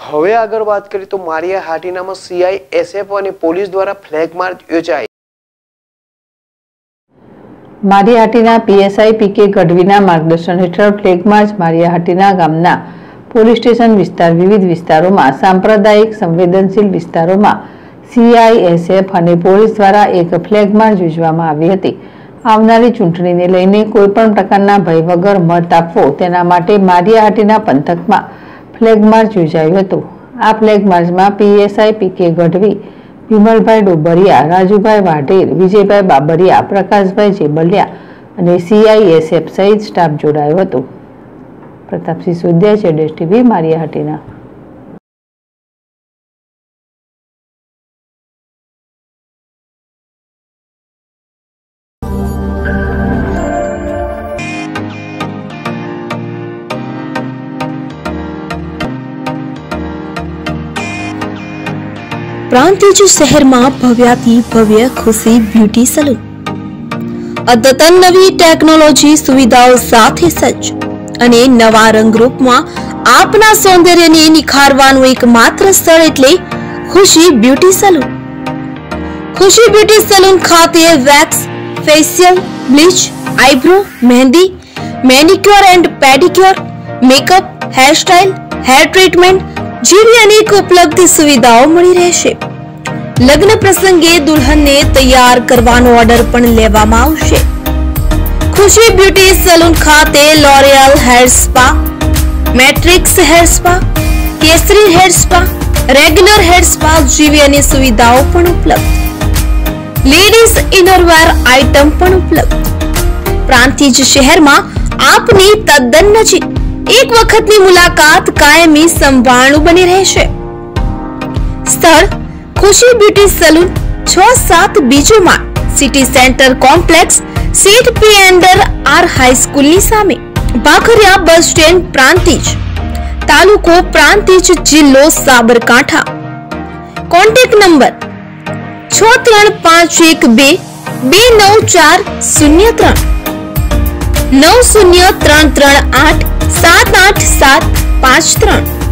હવે આગળ વાત કરીએ તો માળિયાહાટીનામાં CISF અને પોલીસ દ્વારા ફ્લેગ માર્ચ યોજાઈ। માળિયાહાટીના PSI PK ગઢવીના માર્ગદર્શન હેઠળ ફ્લેગ માર્ચ માળિયાહાટીના ગામના પોલીસ સ્ટેશન વિસ્તાર વિવિધ વિસ્તારોમાં સાંપ્રદાયિક સંવેદનશીલ વિસ્તારોમાં CISF અને પોલીસ દ્વારા એક ફ્લેગ માર્ચ યોજવામાં આવી હતી। આવનારી ચૂંટણીને લઈને કોઈપણ પ્રકારના ભય વગર મત આપવો તેના માટે માળિયાહાટીના પંથકમાં ફ્લેગ માર્ચ યોજાયું હતું। આ ફ્લેગ માર્ચમાં PSI PK ગઢવી, વિમલભાઈ ડોબરિયા, રાજુભાઈ વાઢેર, વિજયભાઈ બાબરિયા, પ્રકાશભાઈ જેબલિયા અને CISF સહિત સ્ટાફ જોડાયો હતો। Pratapsinh Sodiya, ZS TV, Maliya Hatina. પ્રાંતિજ શહેરમાં ભવ્યાથી ભવ્ય ખુશી બ્યુટી સલૂન અદ્યતન નવી ટેકનોલોજી સુવિધાઓ સાથે સજ્જ અને નવા રંગરૂપમાં આપના સૌંદર્યને નિખારવાનું એકમાત્ર સ્થળ એટલે Khushi beauty salon. Khushi beauty salon ખાતે wax, facial, bleach, eyebrow, mehndi, manicure and pedicure, makeup, hairstyle, hair treatment જેવી અનેક ઉપલબ્ધ સુવિધાઓ મળી રહેશે। લગ્ન પ્રસંગે દુલ્હનને તૈયાર કરવાનો ઓર્ડર પણ લેવામાં આવશે। ખુશી બ્યુટી સલૂન ખાતે L'Oreal hair spa, Matrix hair spa, Kesari hair spa, regular hair spa જેવી અનેક સુવિધાઓ પણ ઉપલબ્ધ। લેડીઝ ઇનરવેર આઇટમ પણ ઉપલબ્ધ। પ્રાંતિજ શહેરમાં આપની તદ્દન નજીક એક વખતની મુલાકાત કાયમી સંભાળનું બની રહેશે। સ્થળ ખુશી બ્યુટી સલૂન 6-7 બીજો માળ, સિટી સેન્ટર કોમ્પ્લેક્સ, સીટ P અંડર R હાઈસ્કૂલની સામે, ભાખરિયા બસ સ્ટેન્ડ, પ્રાંતિજ, તાલુકો પ્રાંતિજ, જિલ્લો સાબરકાંઠા। Contact number 6351229403 903338787353।